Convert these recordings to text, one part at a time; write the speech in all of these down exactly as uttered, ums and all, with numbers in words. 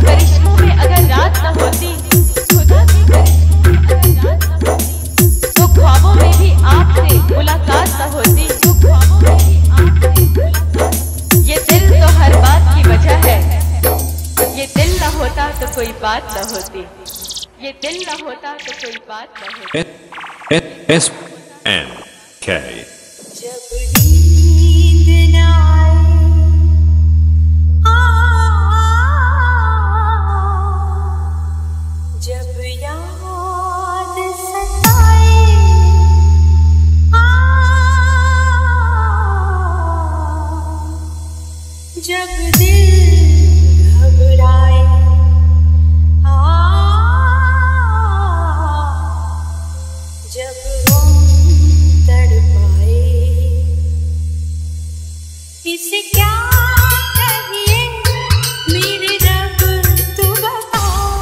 करिश्मों में अगर रात न होती, खुदा के करिश्मों में अगर रात न होती, तो ख्वाबों में भी आपसे मुलाकात न होती, तो ख्वाबों में भी आपसे मुलाकात। ये दिल तो हर बात की वजह है, ये दिल न होता तो कोई बात न होती, ये दिल न होता तो कोई बात न होती। S N K जब नींद न आए, जब याद सताए, जब दिल घबराए, जब गम तड़पाए, इसे क्या कहिए मेरे रब तू बता।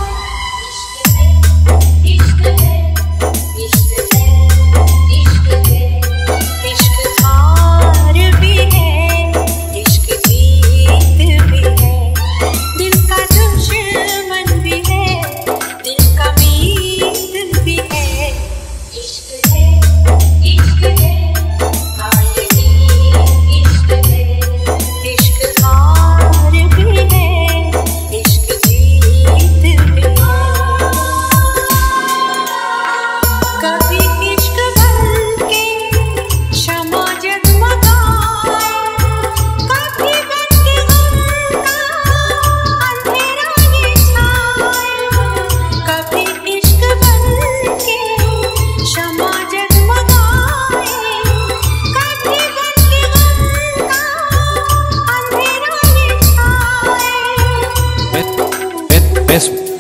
इश्क है, इश्क है, इश्क है, इश्क हार भी है, इश्क जीत भी है, दिल का दुश्मन भी है, दिल का मीत भी है। इश्क है, इश्क है, आयगी इश्क है, इश्क हार भी है, इश्क जीत भी है। कभी इश्क बन के शमा जगमगाए, कभी बन के गम का अंधेरा ये छाए, कभी इश्क बन के शमा जगमगाए, कभी बन के गम का अंधेरा ये छाए। S